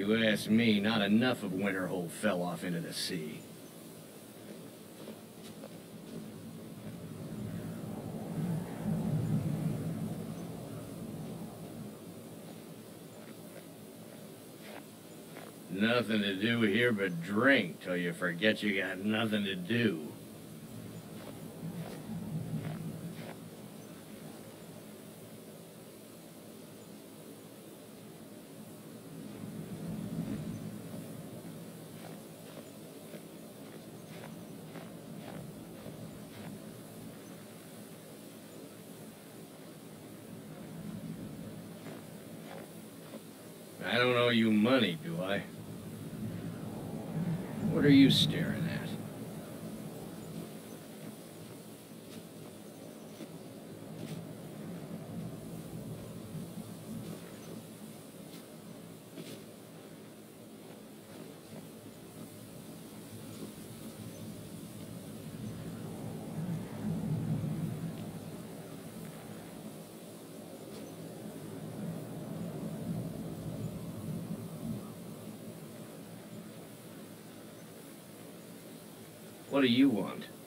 you ask me, not enough of Winterhold fell off into the sea. Nothing to do here but drink till you forget you got nothing to do. I don't owe you money, do I? What are you staring at? What do you want?